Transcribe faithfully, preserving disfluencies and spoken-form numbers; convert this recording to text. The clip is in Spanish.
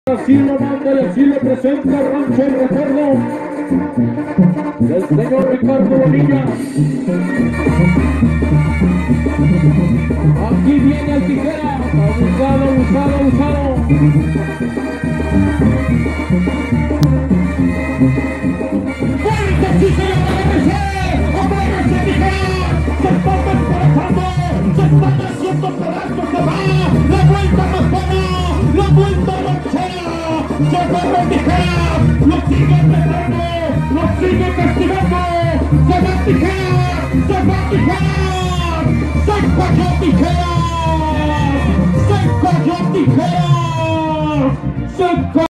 Así lo manda y así lo presenta Rancho El Recuerdo del señor Ricardo Bonilla. Aquí viene el tijera, abusado, abusado, abusado. ¡Fuerte, sí, señor! ¡Agárrese, tijera! ¡Se está desperezando! ¡Se está haciendo pedazos! ¡Se va! ¡La vuelta más buena! ¡La vuelta ranchera! ¡Se agarra el tijera! ¡Lo sigue apretando! ¡Lo sigue castigando! ¡Se va tijera! ¡Se va tijera! ¡Se cayó tijera! ¡Se cayó tijera! ¡Se cayó!